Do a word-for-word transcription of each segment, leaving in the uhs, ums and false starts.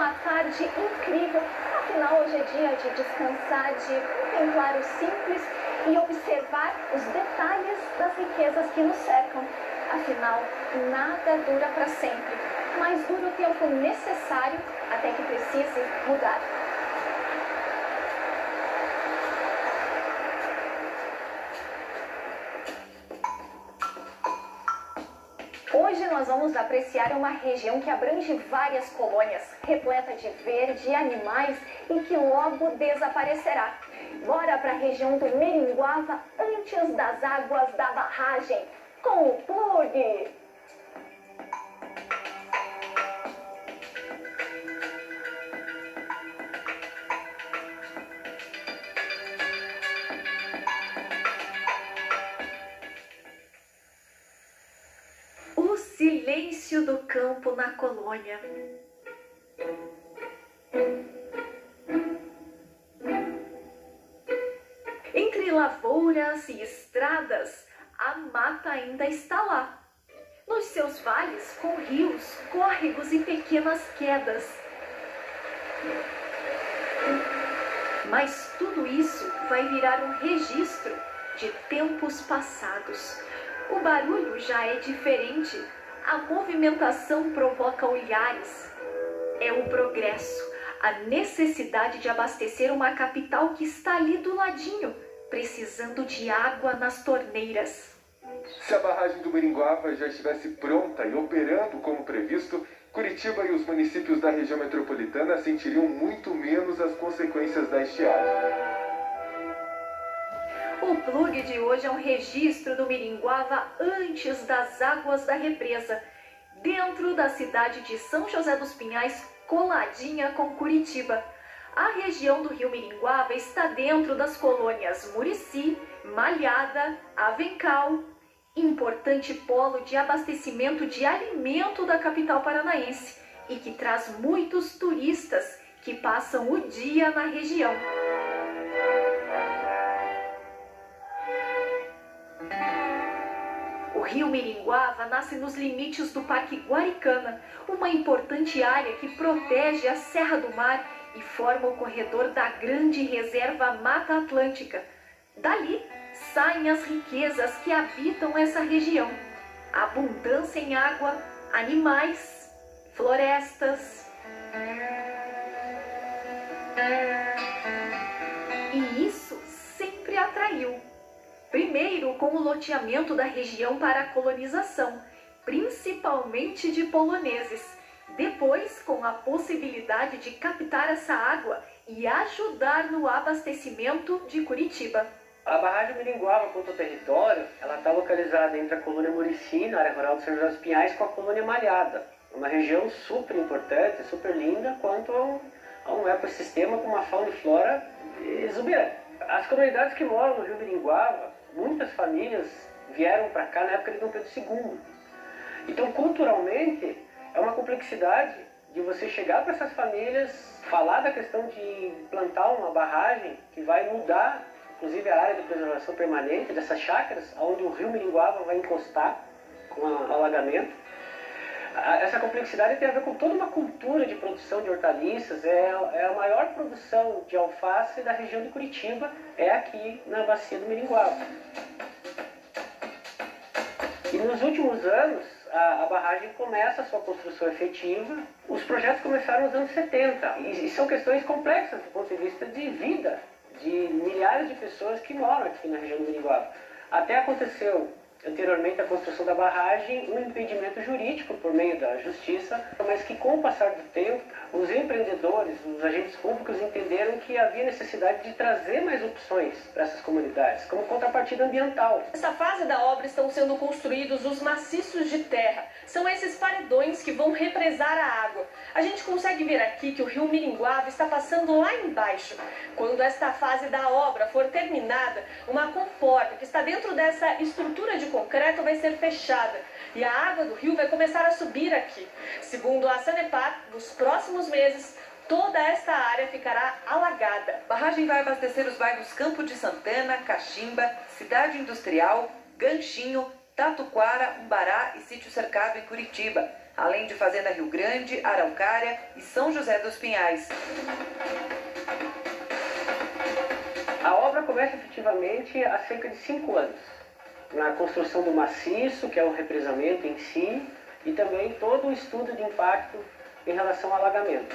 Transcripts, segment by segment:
uma tarde incrível. Afinal, hoje é dia de descansar, de contemplar o simples e observar os detalhes das riquezas que nos cercam. Afinal, nada dura para sempre, mas dura o tempo necessário até que precise mudar. Hoje nós vamos apreciar uma região que abrange várias colônias, repleta de verde e animais e que logo desaparecerá. Bora para a região do Miringuava antes das águas da barragem, com o Plug! O silêncio do campo na colônia. Entre lavouras e estradas, a mata ainda está lá. Nos seus vales, com rios, córregos e pequenas quedas. Mas tudo isso vai virar um registro de tempos passados. O barulho já é diferente, a movimentação provoca olhares. É o progresso, a necessidade de abastecer uma capital que está ali do ladinho, precisando de água nas torneiras. Se a barragem do Miringuava já estivesse pronta e operando como previsto, Curitiba e os municípios da região metropolitana sentiriam muito menos as consequências da estiagem. O Plug de hoje é um registro do Miringuava antes das águas da represa, dentro da cidade de São José dos Pinhais, coladinha com Curitiba. A região do rio Miringuava está dentro das colônias Murici, Malhada, Avencal, importante polo de abastecimento de alimento da capital paranaense e que traz muitos turistas que passam o dia na região. O rio Miringuava nasce nos limites do Parque Guaricana, uma importante área que protege a Serra do Mar e forma o corredor da grande reserva Mata Atlântica. Dali saem as riquezas que habitam essa região. Abundância em água, animais, florestas. E isso sempre atraiu. Primeiro, com o loteamento da região para a colonização, principalmente de poloneses. Depois, com a possibilidade de captar essa água e ajudar no abastecimento de Curitiba. A barragem Miringuava, quanto ao território, ela está localizada entre a colônia Murici, na área rural de São José dos Pinhais, com a colônia Malhada. Uma região super importante, super linda, quanto a um, a um ecossistema com uma fauna e flora exuberante. As comunidades que moram no rio Miringuava, muitas famílias vieram para cá na época de Dom Pedro segundo. Então, culturalmente, é uma complexidade de você chegar para essas famílias, falar da questão de plantar uma barragem que vai mudar, inclusive, a área de preservação permanente dessas chácaras, onde o rio Miringuava vai encostar com o alagamento. Essa complexidade tem a ver com toda uma cultura de produção de hortaliças. É, é a maior produção de alface da região de Curitiba, é aqui na bacia do Miringuava. E nos últimos anos, a, a barragem começa a sua construção efetiva. Os projetos começaram nos anos setenta e, e são questões complexas do ponto de vista de vida de milhares de pessoas que moram aqui na região do Miringuava. Até aconteceu anteriormente à construção da barragem, um impedimento jurídico por meio da justiça, mas que com o passar do tempo, os empreendedores, os agentes públicos entenderam que havia necessidade de trazer mais opções para essas comunidades, como contrapartida ambiental. Nessa fase da obra estão sendo construídos os maciços de terra. São esses paredões que vão represar a água. A gente consegue ver aqui que o rio Miringuava está passando lá embaixo. Quando esta fase da obra for terminada, uma comporta que está dentro dessa estrutura de concreto vai ser fechada e a água do rio vai começar a subir aqui. Segundo a Sanepar, nos próximos meses, toda esta área ficará alagada. A barragem vai abastecer os bairros Campo de Santana, Caximba, Cidade Industrial, Ganchinho, Tatuquara, Umbará e Sítio Cercado em Curitiba. além de Fazenda Rio Grande, Araucária e São José dos Pinhais. A obra começa efetivamente há cerca de cinco anos, na construção do maciço, que é o represamento em si, e também todo o estudo de impacto em relação ao alagamento.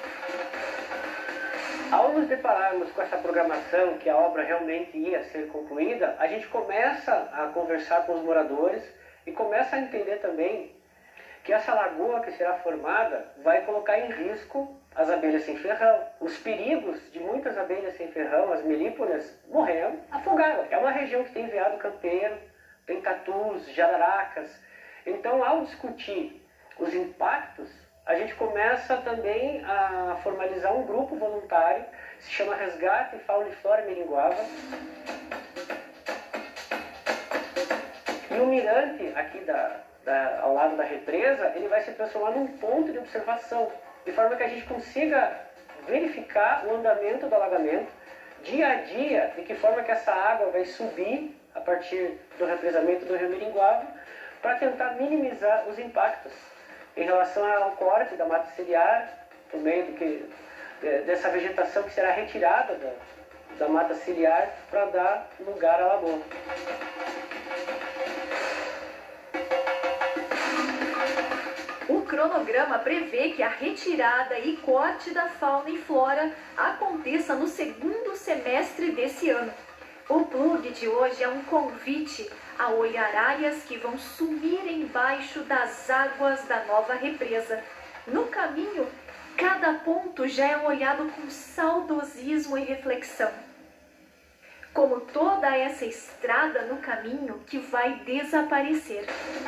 Ao nos depararmos com essa programação, que a obra realmente ia ser concluída, a gente começa a conversar com os moradores e começa a entender também que essa lagoa que será formada vai colocar em risco as abelhas sem ferrão. Os perigos de muitas abelhas sem ferrão, as melíponas, morreram afogadas. É uma região que tem veado campeiro, tem tatus, jararacas. Então, ao discutir os impactos, a gente começa também a formalizar um grupo voluntário, se chama Resgate Fauna e Flora Miringuava. E o mirante aqui da, da, ao lado da represa, ele vai se transformar num ponto de observação, de forma que a gente consiga verificar o andamento do alagamento dia a dia, de que forma que essa água vai subir a partir do represamento do Rio Miringuava, para tentar minimizar os impactos em relação ao corte da mata ciliar, por meio do que, dessa vegetação que será retirada da, da mata ciliar para dar lugar à lagoa. O cronograma prevê que a retirada e corte da fauna e flora aconteça no segundo semestre desse ano. O plug de hoje é um convite a olhar áreas que vão sumir embaixo das águas da nova represa. No caminho, cada ponto já é olhado com saudosismo e reflexão. Como toda essa estrada no caminho que vai desaparecer.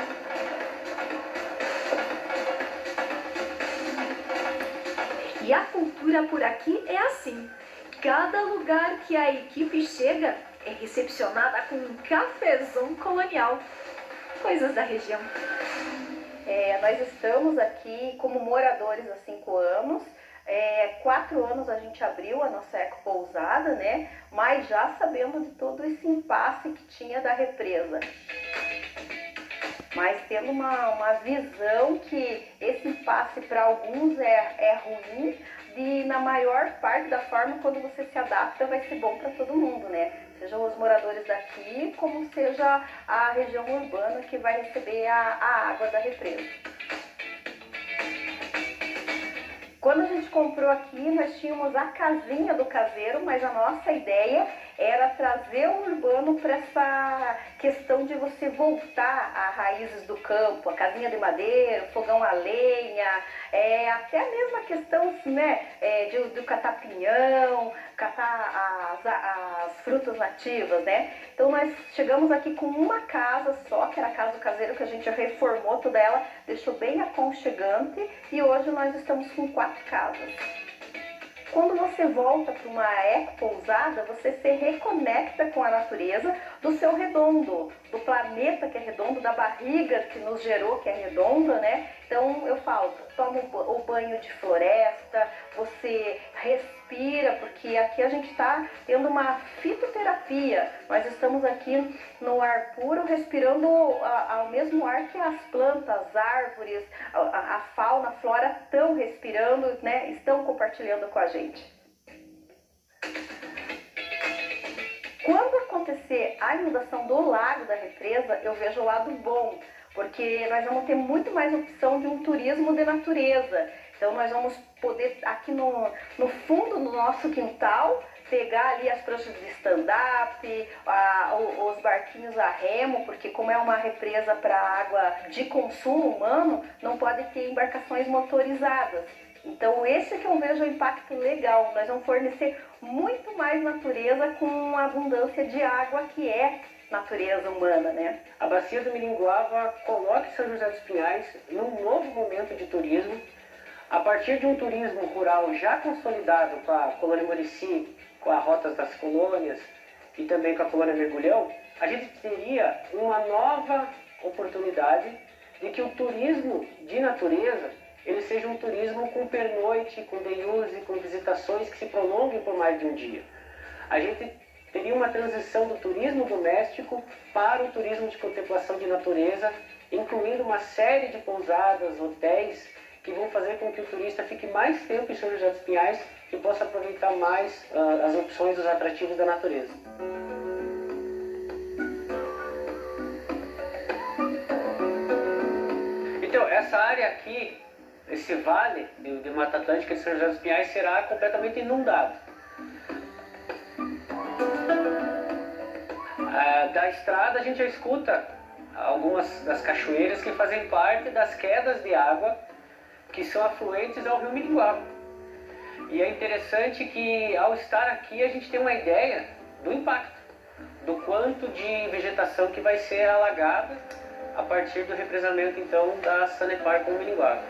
E a cultura por aqui é assim. Cada lugar que a equipe chega é recepcionada com um cafezão colonial. Coisas da região. É, nós estamos aqui como moradores há cinco anos. É, quatro anos a gente abriu a nossa ecopousada, né? Mas já sabendo de todo esse impasse que tinha da represa. Mas tendo uma, uma visão que esse impasse para alguns é, é ruim, e na maior parte da forma, quando você se adapta, vai ser bom para todo mundo, né? Seja os moradores daqui, como seja a região urbana que vai receber a, a água da represa. Quando a gente comprou aqui, nós tínhamos a casinha do caseiro, mas a nossa ideia era trazer o urbano para essa questão de você voltar a raízes do campo, a casinha de madeira, o fogão a lenha, é, até a mesma questão, né, é, de, do catar pinhão, catar as, as frutas nativas, né? Então nós chegamos aqui com uma casa só, que era a casa do caseiro, que a gente reformou toda ela, deixou bem aconchegante, e hoje nós estamos com quatro casas. Quando você volta para uma ecopousada, você se reconecta com a natureza do seu redondo, do planeta que é redondo, da barriga que nos gerou, que é redonda, né? Então eu falo, toma o banho de floresta, você respira, porque aqui a gente está tendo uma fitoterapia. Nós estamos aqui no ar puro, respirando ao mesmo ar que as plantas, as árvores, a, a fauna, a flora estão respirando, né? Estão compartilhando com a gente. Quando acontecer a inundação do lago da represa, eu vejo o lado bom, porque nós vamos ter muito mais opção de um turismo de natureza. Então nós vamos poder, aqui no, no fundo do nosso quintal, pegar ali as pranchas de stand-up, os barquinhos a remo, porque como é uma represa para água de consumo humano, não pode ter embarcações motorizadas. Então esse que eu vejo o impacto legal. Nós vamos fornecer muito mais natureza com a abundância de água que é natureza humana, né? A bacia do Miringuava coloca São José dos Pinhais num novo momento de turismo, a partir de um turismo rural já consolidado com a colônia Murici, com as rotas das colônias e também com a colônia Mergulhão. A gente teria uma nova oportunidade de que o turismo de natureza ele seja um turismo com pernoite, com day use, com visitações que se prolonguem por mais de um dia. A gente teria uma transição do turismo doméstico para o turismo de contemplação de natureza incluindo uma série de pousadas, hotéis, que vão fazer com que o turista fique mais tempo em São José dos Pinhais e possa aproveitar mais uh, as opções dos atrativos da natureza. Então, essa área aqui, esse vale de, de Mata Atlântica de São José dos Pinhais será completamente inundado. Uh, da estrada a gente já escuta algumas das cachoeiras que fazem parte das quedas de água que são afluentes ao rio Miringuava. E é interessante que ao estar aqui a gente tem uma ideia do impacto, do quanto de vegetação que vai ser alagada a partir do represamento então da Sanepar com o Miringuava.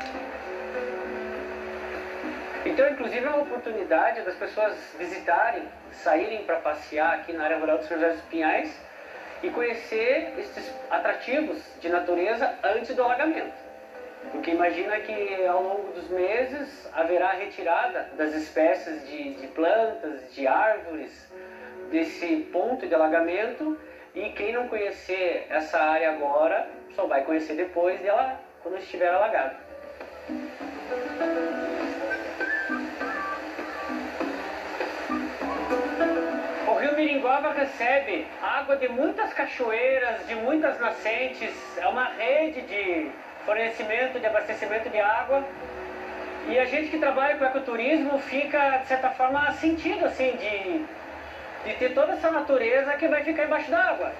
Então, inclusive, é uma oportunidade das pessoas visitarem, saírem para passear aqui na área rural de São José dos Pinhais e conhecer esses atrativos de natureza antes do alagamento. Porque imagina que ao longo dos meses haverá retirada das espécies de, de plantas, de árvores, desse ponto de alagamento, e quem não conhecer essa área agora só vai conhecer depois dela, quando estiver alagado. O rio Miringuava recebe água de muitas cachoeiras, de muitas nascentes, é uma rede de fornecimento, de abastecimento de água, e a gente que trabalha com ecoturismo fica, de certa forma, sentido assim, de, de ter toda essa natureza que vai ficar embaixo d'água.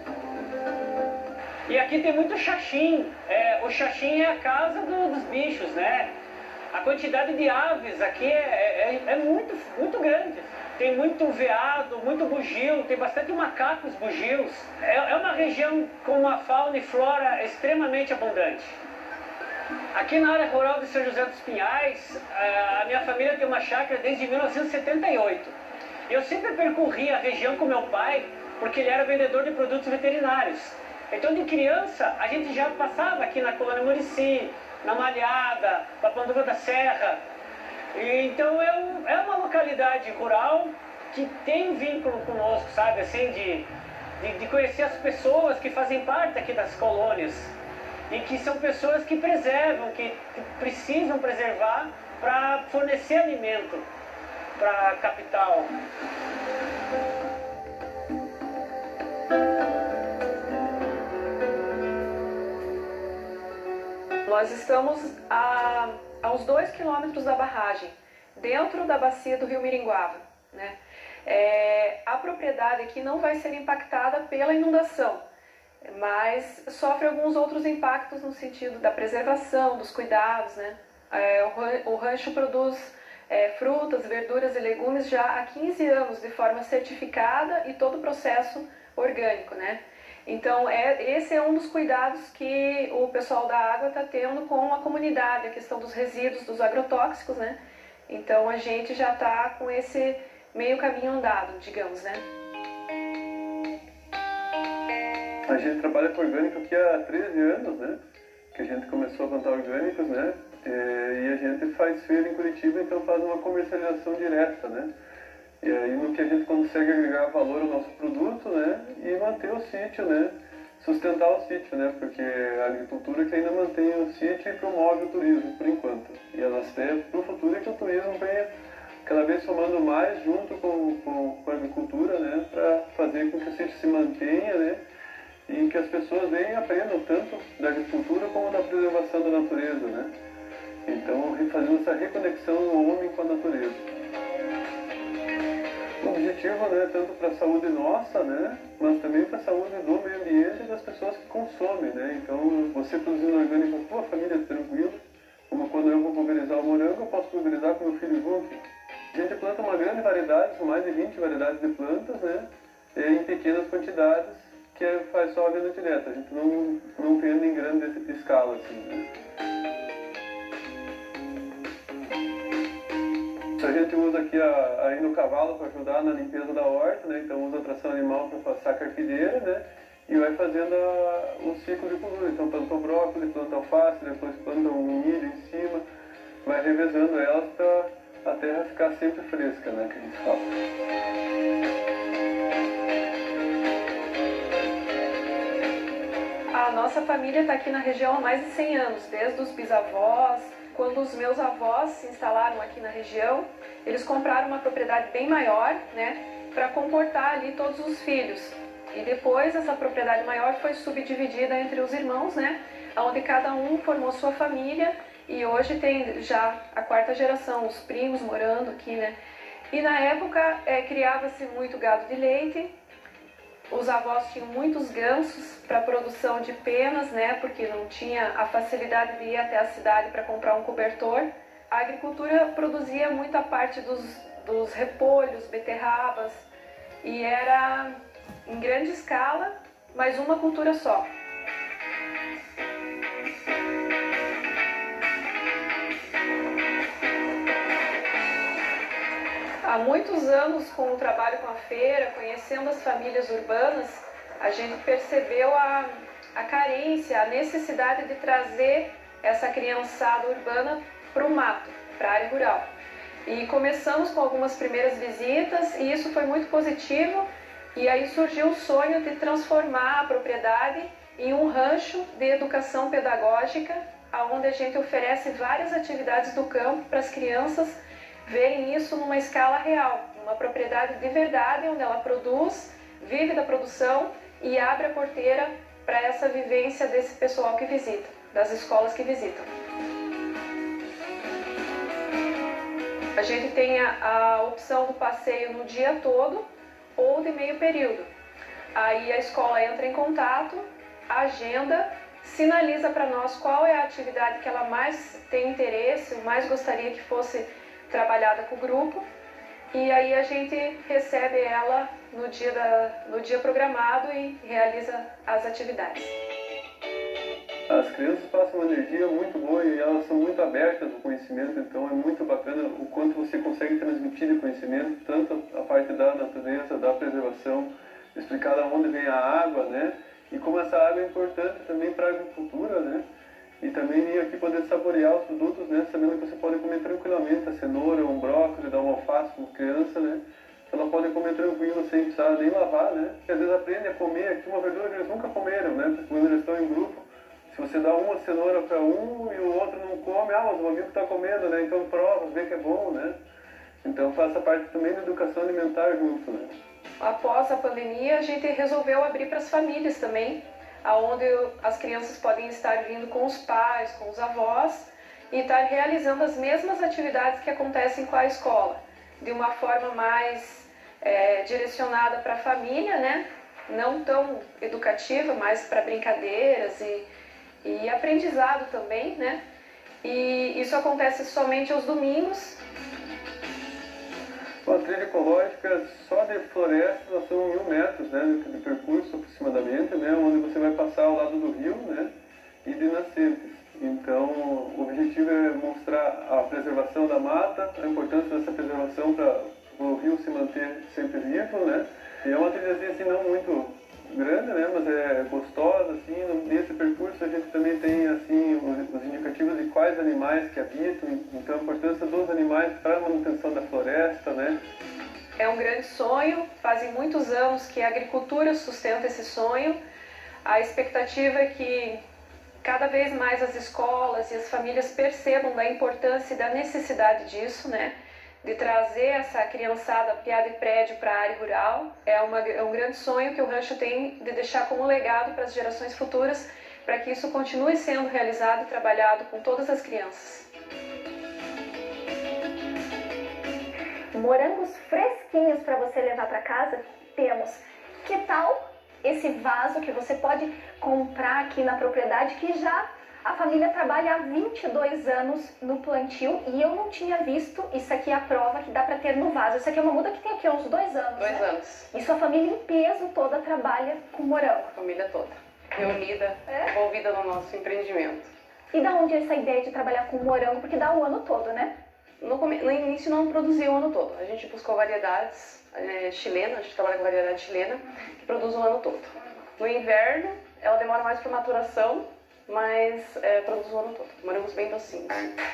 E aqui tem muito xaxim, é, o xaxim é a casa do, dos bichos, né? A quantidade de aves aqui é, é, é muito, muito grande. Tem muito veado, muito bugio, tem bastante macacos bugios. É, é uma região com uma fauna e flora extremamente abundante. Aqui na área rural de São José dos Pinhais, a minha família tem uma chácara desde mil novecentos e setenta e oito. Eu sempre percorri a região com meu pai, porque ele era vendedor de produtos veterinários. Então, de criança, a gente já passava aqui na Colônia Murici, na Malhada, Papanduva da Serra. E, então, é, um, é uma localidade rural que tem vínculo conosco, sabe? Assim, de, de, de conhecer as pessoas que fazem parte aqui das colônias. E que são pessoas que preservam, que, que precisam preservar para fornecer alimento para a capital. Nós estamos a, a uns dois quilômetros da barragem, dentro da bacia do rio Miringuava, né? É, a propriedade aqui não vai ser impactada pela inundação, mas sofre alguns outros impactos no sentido da preservação, dos cuidados, né? É, o, o rancho produz é, frutas, verduras e legumes já há quinze anos de forma certificada e todo o processo orgânico, né? Então, é, esse é um dos cuidados que o pessoal da água está tendo com a comunidade, a questão dos resíduos, dos agrotóxicos, né? Então, a gente já está com esse meio caminho andado, digamos, né? A gente trabalha com orgânico aqui há treze anos, né? Que a gente começou a plantar orgânicos, né? E a gente faz feira em Curitiba, então faz uma comercialização direta, né? E aí no que a gente consegue agregar valor ao nosso produto, né? E manter o sítio, né? Sustentar o sítio, né? Porque a agricultura que ainda mantém o sítio e promove o turismo, por enquanto. E a nossa ideia para o futuro é que o turismo venha cada vez somando mais junto com, com, com a agricultura, né? Para fazer com que o sítio se mantenha, né? E que as pessoas venham e aprendam tanto da agricultura como da preservação da natureza, né? Então, fazendo essa reconexão do homem com a natureza. O objetivo, né, tanto para a saúde nossa, né, mas também para a saúde do meio ambiente e das pessoas que consomem, né? Então, você produzindo orgânico com a tua família tranquilo, como quando eu vou pulverizar o morango, eu posso pulverizar com meu filho junto. A gente planta uma grande variedade, com mais de vinte variedades de plantas, né, em pequenas quantidades, que faz só a venda direta. A gente não, não vende em grande escala, assim, né? A gente usa aqui a, ainda o cavalo para ajudar na limpeza da horta, né? Então usa a tração animal para passar a carpideira, né? E vai fazendo a, um ciclo de cultura. Então planta o brócolis, planta alface, depois planta um milho em cima, vai revezando elas para a terra ficar sempre fresca, né? Que a gente fala. A nossa família está aqui na região há mais de cem anos, desde os bisavós. Quando os meus avós se instalaram aqui na região, eles compraram uma propriedade bem maior, né, para comportar ali todos os filhos. E depois essa propriedade maior foi subdividida entre os irmãos, né, onde cada um formou sua família, e hoje tem já a quarta geração, os primos morando aqui, né. E na época é, criava-se muito gado de leite. Os avós tinham muitos gansos para produção de penas, né, porque não tinha a facilidade de ir até a cidade para comprar um cobertor. A agricultura produzia muita parte dos, dos repolhos, beterrabas, e era em grande escala, mas uma cultura só. Há muitos anos, com o trabalho com a feira, conhecendo as famílias urbanas, a gente percebeu a, a carência, a necessidade de trazer essa criançada urbana para o mato, para a área rural. E começamos com algumas primeiras visitas e isso foi muito positivo, e aí surgiu o sonho de transformar a propriedade em um rancho de educação pedagógica, onde a gente oferece várias atividades do campo para as crianças verem isso numa escala real, uma propriedade de verdade, onde ela produz, vive da produção e abre a porteira para essa vivência desse pessoal que visita, das escolas que visitam. A gente tem a, a opção do passeio no dia todo ou de meio período. Aí a escola entra em contato, agenda, sinaliza para nós qual é a atividade que ela mais tem interesse, mais gostaria que fosse trabalhada com o grupo, e aí a gente recebe ela no dia, da, no dia programado e realiza as atividades. As crianças passam uma energia muito boa e elas são muito abertas ao conhecimento, então é muito bacana o quanto você consegue transmitir de conhecimento, tanto a parte da natureza, da preservação, explicar de onde vem a água, né? E como essa água é importante também para a agricultura, né? E também vir aqui poder saborear os produtos, né? Sabendo que você pode comer tranquilamente a cenoura, um brócolis, dar uma alface como criança, né? Ela pode comer tranquilo, sem precisar nem lavar, né? Porque às vezes aprende a comer aqui uma verdura que eles nunca comeram, né? Porque quando eles estão em grupo, se você dá uma cenoura para um e o outro não come, ah, mas o amigo está comendo, né? Então prova, vê que é bom, né? Então faça parte também da educação alimentar junto, né? Após a pandemia, a gente resolveu abrir para as famílias também, onde as crianças podem estar vindo com os pais, com os avós, e estar realizando as mesmas atividades que acontecem com a escola, de uma forma mais é, direcionada para a família, né? Não tão educativa, mas para brincadeiras e, e aprendizado também, né? E isso acontece somente aos domingos. A trilha ecológica só de floresta nós são mil metros, né, de percurso aproximadamente, né, onde você vai passar ao lado do rio, né, e de nascentes. Então o objetivo é mostrar a preservação da mata, a importância dessa preservação para o rio se manter sempre vivo, né. E é uma trilhazinha assim não muito grande, né, mas é gostosa, assim. Nesse percurso a gente também tem assim os, os indicativos de quais animais que habitam, então a importância dos animais para a manutenção da floresta, né. É um grande sonho, fazem muitos anos que a agricultura sustenta esse sonho. A expectativa é que cada vez mais as escolas e as famílias percebam da importância e da necessidade disso, né? De trazer essa criançada piada e prédio para a área rural. É, uma, é um grande sonho que o rancho tem de deixar como legado para as gerações futuras, para que isso continue sendo realizado e trabalhado com todas as crianças. Morangos fresquinhos para você levar para casa? Temos. Que tal esse vaso que você pode comprar aqui na propriedade, que já a família trabalha há vinte e dois anos no plantio e eu não tinha visto. Isso aqui é a prova que dá para ter no vaso. Isso aqui é uma muda que tem aqui uns dois anos, Dois né? anos. E sua família em peso toda trabalha com morango. A família toda. Reunida, é? envolvida no nosso empreendimento. E da onde é essa ideia de trabalhar com morango? Porque dá o ano todo, né? No, no início não produzia o ano todo. A gente buscou variedades é, chilenas, a gente trabalha com variedade chilena, que produz o ano todo. No inverno, ela demora mais para maturação, mas é, produz o ano todo. Morangos bem docinhos.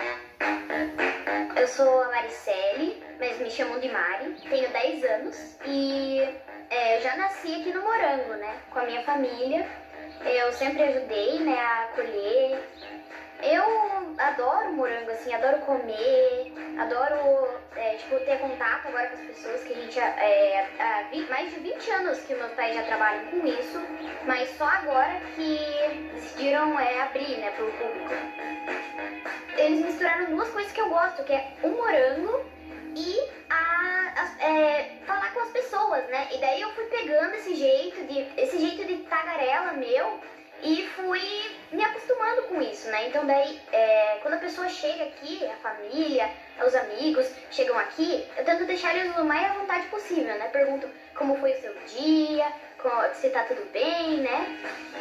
Eu sou a Maricele, mas me chamam de Mari, tenho dez anos e é, eu já nasci aqui no Morango, né, com a minha família. eu sempre ajudei, né, a colher. Eu adoro morango, assim, adoro comer, adoro, é, tipo, ter contato agora com as pessoas, que a gente, é, há mais de vinte anos que meus pais já trabalham com isso, mas só agora que decidiram é, abrir, né, pro público. Eles misturaram duas coisas que eu gosto, que é o morango e a, a, é, falar com as pessoas, né, e daí eu fui pegando esse jeito de, esse jeito de tagarela meu, e fui me acostumando com isso, né? Então daí, é, quando a pessoa chega aqui, a família, os amigos chegam aqui, eu tento deixar eles o mais à vontade possível, né? Pergunto como foi o seu dia, se tá tudo bem, né?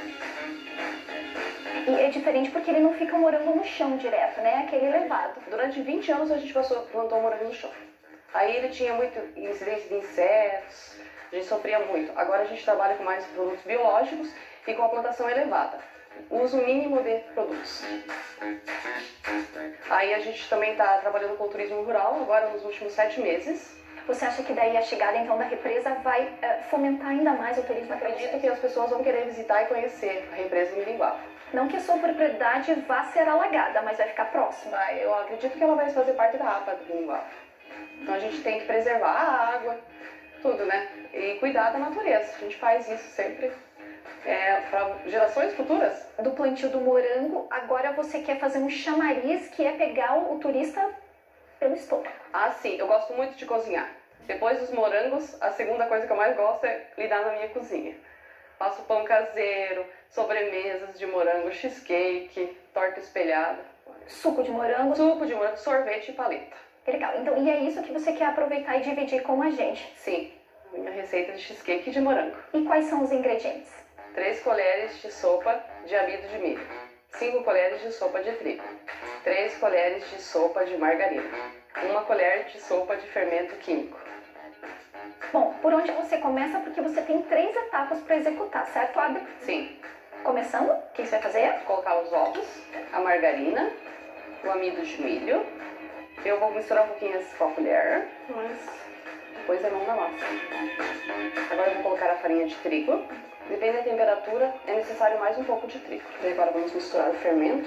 E é diferente porque ele não fica morango no chão direto, né? Aquele levado. Durante vinte anos a gente passou, plantou morango no chão. Aí ele tinha muito incidência de insetos, a gente sofria muito. Agora a gente trabalha com mais produtos biológicos e com a plantação elevada. Uso mínimo de produtos. Aí a gente também está trabalhando com o turismo rural, agora nos últimos sete meses. Você acha que daí a chegada então da represa vai uh, fomentar ainda mais o turismo? Acredito que as pessoas vão querer visitar e conhecer a represa de Miringuava. Não que a sua propriedade vá ser alagada, mas vai ficar próxima. Vai, eu acredito que ela vai fazer parte da A P A de Miringuava. Então a gente tem que preservar a água, tudo, né? E cuidar da natureza. A gente faz isso sempre. É, para gerações futuras. Do plantio do morango, agora você quer fazer um chamariz, que é pegar o, o turista pelo estômago. Ah, sim, eu gosto muito de cozinhar. Depois dos morangos, a segunda coisa que eu mais gosto é lidar na minha cozinha. Faço pão caseiro, sobremesas de morango, cheesecake, torta espelhada. Suco de morango. Suco de morango, sorvete e paleta. Que legal. Então, e é isso que você quer aproveitar e dividir com a gente? Sim, minha receita de cheesecake de morango. E quais são os ingredientes? três colheres de sopa de amido de milho, cinco colheres de sopa de trigo, três colheres de sopa de margarina, uma colher de sopa de fermento químico. Bom, por onde você começa? Porque você tem três etapas para executar, certo, Abby? Sim. Começando, o que você vai fazer? Colocar os ovos, a margarina, o amido de milho. Eu vou misturar um pouquinho com a colher, mas depois é mão na massa. Agora eu vou colocar a farinha de trigo. Depende da temperatura, é necessário mais um pouco de trigo. E agora vamos misturar o fermento.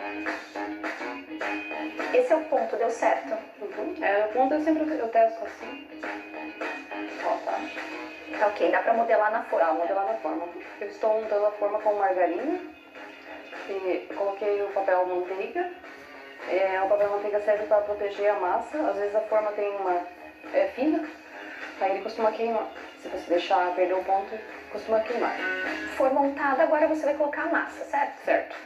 Esse é o ponto, deu certo? Uhum. É, o ponto eu sempre eu testo assim. Ó, tá. Tá ok, dá pra modelar na forma. Dá, modelar na forma. Eu estou montando a forma com margarina. E coloquei o papel manteiga. É, o papel manteiga serve para proteger a massa. Às vezes a forma tem uma é, fina, aí ele costuma queimar. Se você deixar perder o ponto, costuma queimar. For montada, agora você vai colocar a massa, certo? Certo.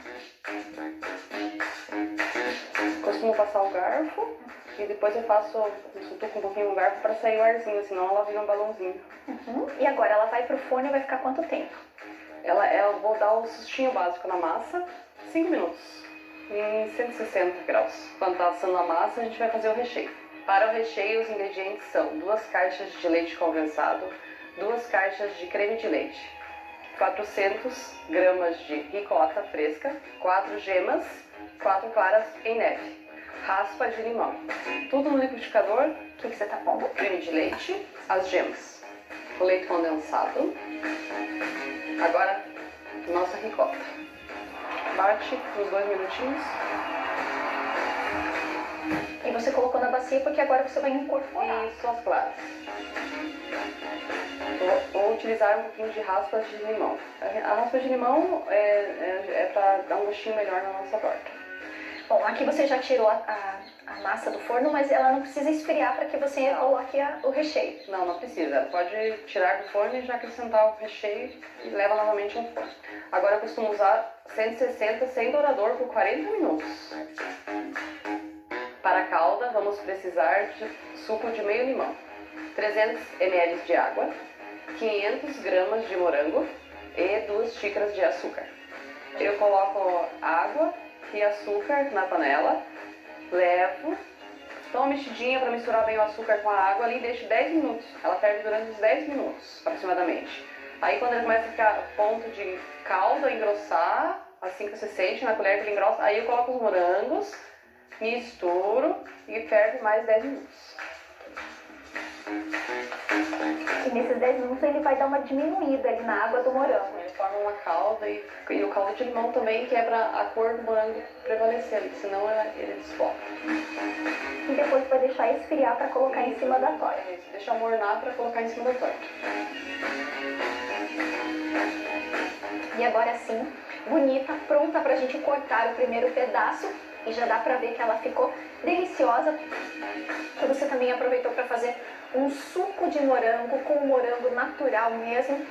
Costumo passar o garfo e depois eu faço, eu sutuco um pouquinho o garfo para sair o arzinho, senão ela vira um balãozinho. Uhum. E agora ela vai pro forno e vai ficar quanto tempo? Ela, ela vou dar o sustinho básico na massa, cinco minutos, em cento e sessenta graus. Quando tá assando a massa, a gente vai fazer o recheio. Para o recheio, os ingredientes são duas caixas de leite condensado, duas caixas de creme de leite, quatrocentas gramas de ricota fresca, quatro gemas, quatro claras em neve, raspa de limão. Tudo no liquidificador. O que, que você tá pondo? Creme de leite, as gemas, o leite condensado. Agora, nossa ricota. Bate uns dois minutinhos. E você colocou na bacia porque agora você vai incorporar. Isso, as claras. Vou, vou utilizar um pouquinho de raspas de limão. A raspa de limão é, é, é para dar um gostinho melhor na nossa torta. Bom, aqui você já tirou a, a, a massa do forno, mas ela não precisa esfriar para que você não. coloque a, o recheio. Não, não precisa. Pode tirar do forno e já acrescentar o recheio e leva novamente no forno. Agora eu costumo usar cento e sessenta sem dourador por quarenta minutos. Para a calda, vamos precisar de suco de meio limão, trezentos mililitros de água, quinhentas gramas de morango e duas xícaras de açúcar. Eu coloco água e açúcar na panela, levo, dou uma mexidinha para misturar bem o açúcar com a água ali e deixo dez minutos. Ela ferve durante uns dez minutos, aproximadamente. Aí quando ele começa a ficar a ponto de calda, engrossar, assim que você sente na colher que ele engrossa, aí eu coloco os morangos, misturo e ferve mais dez minutos. que nesses dez minutos ele vai dar uma diminuída ali na água do morango. Ele forma uma calda e, e o caldo de limão também, que é para a cor do morango prevalecer, senão ele desfoca. E depois vai deixar esfriar para colocar em cima da torta. Isso, deixa mornar para colocar em cima da torta. E agora sim, bonita, pronta pra gente cortar o primeiro pedaço. E já dá pra ver que ela ficou deliciosa. Você também aproveitou para fazer um suco de morango com morango natural mesmo.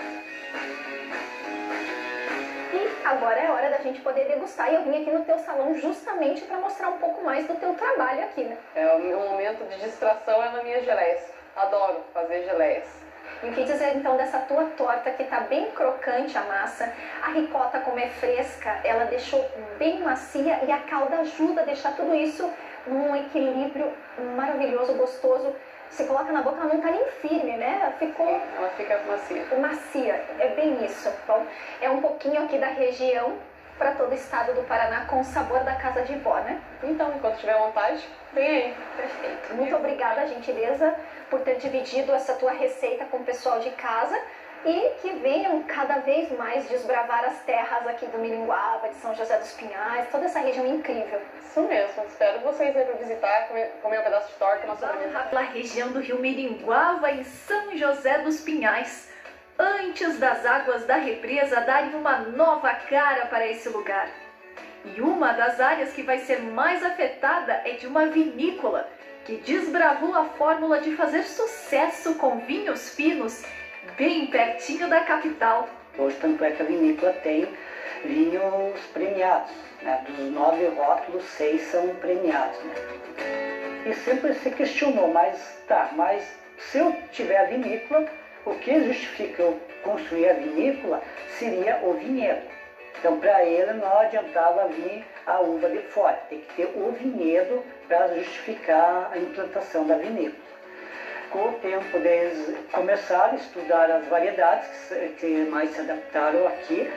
E agora é hora da gente poder degustar. E eu vim aqui no teu salão justamente para mostrar um pouco mais do teu trabalho aqui, né? É, o meu momento de distração é nas minhas geleias. Adoro fazer geleias. E o que dizer então dessa tua torta que tá bem crocante a massa, a ricota como é fresca, ela deixou bem macia e a calda ajuda a deixar tudo isso num equilíbrio maravilhoso, gostoso. Você coloca na boca, ela não tá nem firme, né? Ela ficou... Ela fica macia. Macia, é bem isso. Bom, é um pouquinho aqui da região para todo o estado do Paraná com o sabor da casa de vó, né? Então, enquanto tiver vontade, vem aí. Perfeito. Muito obrigada, gentileza, por ter dividido essa tua receita com o pessoal de casa e que venham cada vez mais desbravar as terras aqui do Miringuava, de São José dos Pinhais, toda essa região incrível. Isso mesmo. Espero vocês aí para visitar, comer, comer um pedaço de torta na sobremesa. Pela região do rio Miringuava, em São José dos Pinhais, antes das águas da represa darem uma nova cara para esse lugar. E uma das áreas que vai ser mais afetada é de uma vinícola que desbravou a fórmula de fazer sucesso com vinhos finos bem pertinho da capital. Hoje, tanto é que a vinícola tem vinhos premiados, né? Dos nove rótulos, seis são premiados, né? E sempre se questionou, mas tá, mas se eu tiver a vinícola, o que justifica eu construir a vinícola seria o vinhedo. Então, para ele, não adiantava vir a uva de fora, tem que ter o vinhedo para justificar a implantação da vinícola. Com o tempo, eles começaram a estudar as variedades que mais se adaptaram aqui.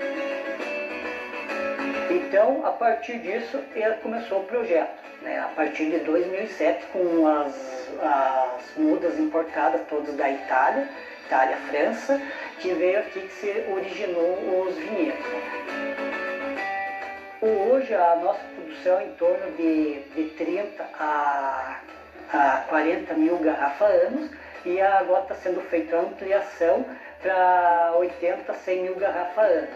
Então, a partir disso, ele começou o projeto, né? A partir de dois mil e sete, com as, as mudas importadas todas da Itália, Itália, França, que veio aqui que se originou os vinhedos. Hoje a nossa produção é em torno de, de trinta a, a quarenta mil garrafas anos e agora está sendo feita a ampliação para oitenta, cem mil garrafas anos.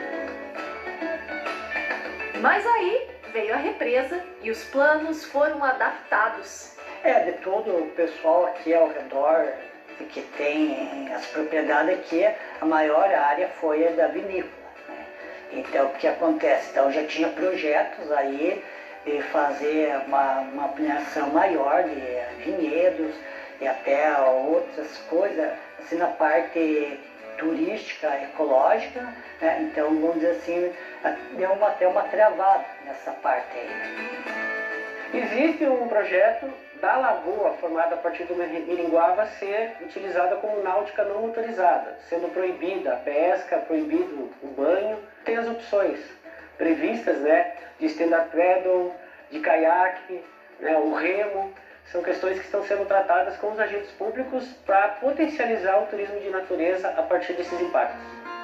Mas aí veio a represa e os planos foram adaptados. É, de todo o pessoal aqui ao redor que tem as propriedades aqui, a maior área foi a da vinícola. Né? Então, o que acontece? Então, já tinha projetos aí de fazer uma, uma ampliação maior de vinhedos e até outras coisas, assim, na parte turística, ecológica, né? Então, vamos dizer assim, deu uma, até uma travada nessa parte aí. Existe um projeto da lagoa formada a partir do Miringuava ser utilizada como náutica não autorizada, sendo proibida a pesca, proibido o banho. Tem as opções previstas, né, de stand-up paddle, de caiaque, né, o remo. São questões que estão sendo tratadas com os agentes públicos para potencializar o turismo de natureza a partir desses impactos.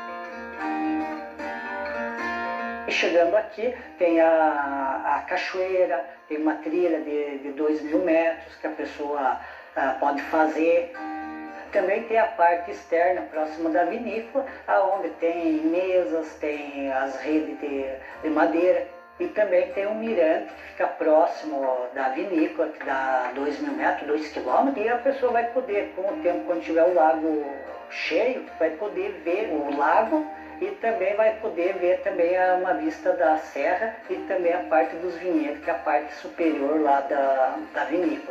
E chegando aqui, tem a, a cachoeira, tem uma trilha de, de dois mil metros que a pessoa a, pode fazer. Também tem a parte externa, próxima da vinícola, onde tem mesas, tem as redes de, de madeira. E também tem um mirante que fica próximo da vinícola, que dá dois mil metros, dois quilômetros. E a pessoa vai poder, com o tempo, quando tiver o lago cheio, vai poder ver o lago e também vai poder ver também uma vista da serra e também a parte dos vinhedos, que é a parte superior lá da, da vinícola.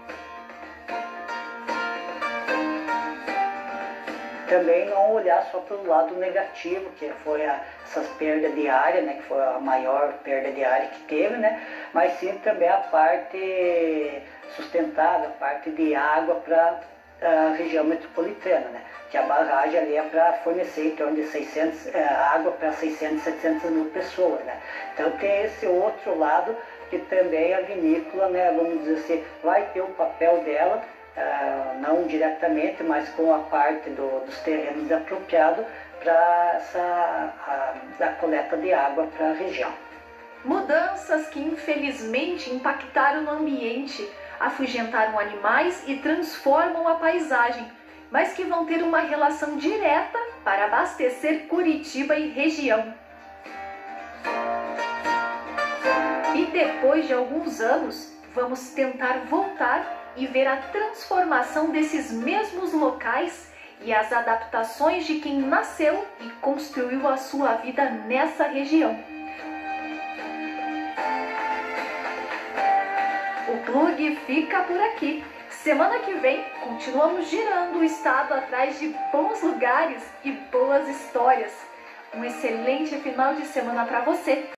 Também não olhar só pelo lado negativo, que foi a, essas perdas de área, né, que foi a maior perda de área que teve, né, mas sim também a parte sustentável, a parte de água para a região metropolitana, né, que a barragem ali é para fornecer em torno de seiscentos, é, água para seiscentas, setecentas mil pessoas, né. Então tem esse outro lado que também a vinícola, né, vamos dizer assim, vai ter o papel dela uh, não diretamente, mas com a parte do, dos terrenos apropriados para essa a, a coleta de água para a região. Mudanças que infelizmente impactaram no ambiente, afugentaram animais e transformam a paisagem, mas que vão ter uma relação direta para abastecer Curitiba e região. E depois de alguns anos, vamos tentar voltar e ver a transformação desses mesmos locais e as adaptações de quem nasceu e construiu a sua vida nessa região. O Plug fica por aqui. Semana que vem, continuamos girando o estado atrás de bons lugares e boas histórias. Um excelente final de semana para você!